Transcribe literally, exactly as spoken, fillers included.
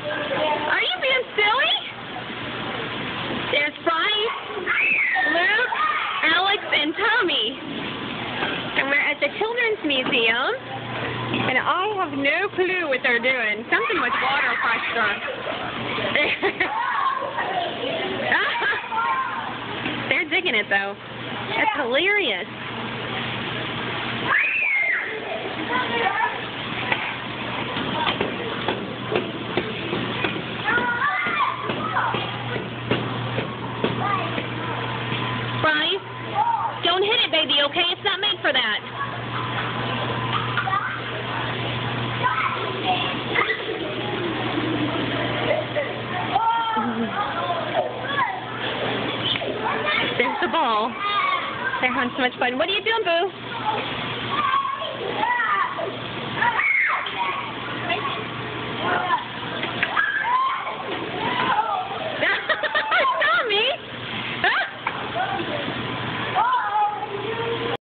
Are you being silly? There's Bryce, Luke, Alex, and Tommy. And we're at the Children's Museum. And I have no clue what they're doing. Something with water pressure. They're digging it, though. That's hilarious. Bryce, don't hit it, baby, okay? It's not made for that. There's the ball. They're having so much fun. What are you doing, Boo?